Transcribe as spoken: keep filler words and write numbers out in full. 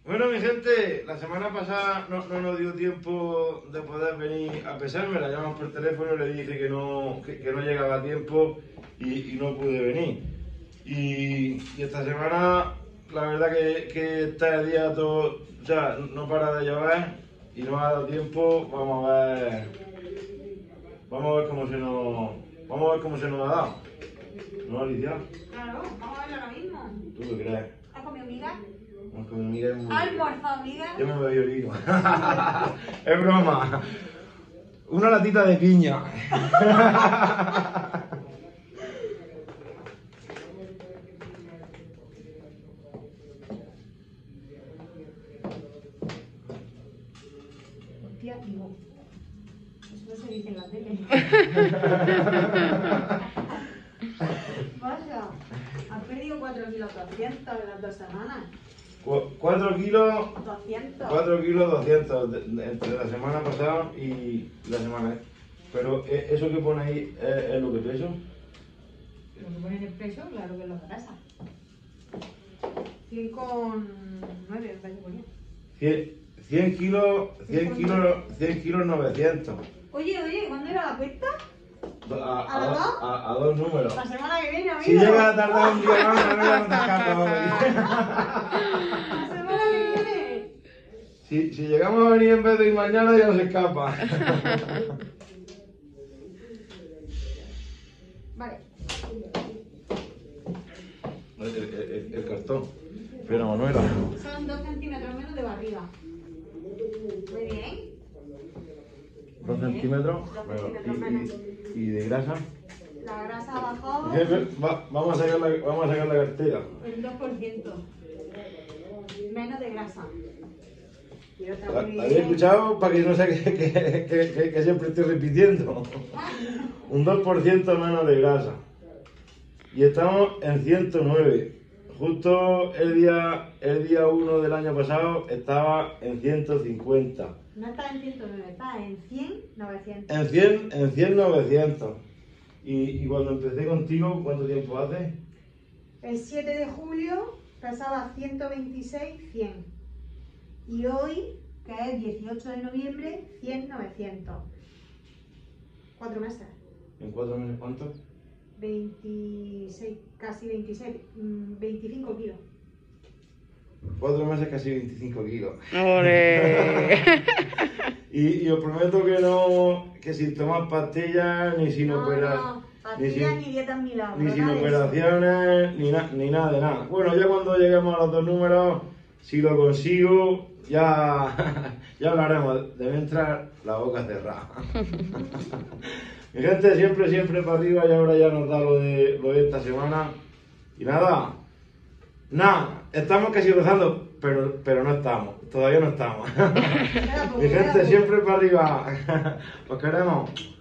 Bueno, mi gente, la semana pasada no, no nos dio tiempo de poder venir a pesarme, la llamamos por teléfono y le dije que no, que, que no llegaba a tiempo y, y no pude venir. Y, y esta semana, la verdad que, que está el día todo, o sea, no para de llover y no ha dado tiempo. Vamos a ver, vamos a ver cómo se nos, vamos a ver cómo se nos ha dado. ¿No, Alicia? Claro, vamos a verlo ahora mismo. ¿Tú qué crees? ¿Has comido migas? Vamos con mi amiga. ¿Has almorzado migas? Yo me bebí vino. Es broma. Una latita de piña. Hostia, digo, eso no se dice en la tele. Vaya, has perdido cuatro kilos doscientos en las dos semanas. cuatro kilos, doscientos. cuatro kilos doscientos de- de- entre la semana pasada y la semana. Pero eh, eso que pone ahí es, es lo que peso. Lo que pone en el peso, claro que es lo que pasa. cien con nueve, me parece que ponía. cien, cien kilos, cien kilos, cien kilos novecientos. Oye, oye, ¿cuándo era la cuenta? A, a, ¿A los dos? a- a dos números. La semana que viene, amigo. Si llega a tardar un día más, no me la no te escapas hoy. La semana que viene. Si, si llegamos a venir en vez de ir mañana, ya nos escapa. Vale. El, el- el- el cartón. Pero Manuela. Son dos centímetros menos de barriga. Muy bien. Dos centímetros. Dos Pero, centímetros y, menos. y, y de grasa. La grasa ha bajado Jefe, va- vamos, a sacar la, vamos a sacar la cartera. el dos por ciento. Menos de grasa. Pero está ¿La- muy ¿Habéis bien. escuchado? Para que no sea que, que, que, que- que siempre estoy repitiendo. Un dos por ciento menos de grasa. Y estamos en ciento nueve. Justo el día el día uno del año pasado estaba en ciento cincuenta. No está en ciento nueve, está en cien, novecientos. En cien, en cien novecientos. Y, y cuando empecé contigo, ¿cuánto tiempo hace? El siete de julio pesaba ciento veintiséis, cien. Y hoy, que es dieciocho de noviembre, cien, novecientos. Cuatro meses. ¿En cuatro meses cuánto? veintiséis, casi veintiséis, mm, veinticinco kilos. Cuatro meses casi veinticinco kilos. ¡Ole! Y, y os prometo que no, que sin tomar pastillas, ni sin No, operar, no, ni pastillas sin, ni dietas milagros. ni sin nada de eso. operaciones, ni, na- ni nada de nada. Bueno, ya cuando lleguemos a los dos números, si lo consigo, ya, ya hablaremos. Debe entrar la boca cerrada. Mi gente, siempre, siempre para arriba, y ahora ya nos da lo de, lo de esta semana. Y nada, nada, estamos casi rozando, pero, pero no estamos, todavía no estamos. Queda poco, Mi queda gente, poco. siempre para arriba. Os queremos.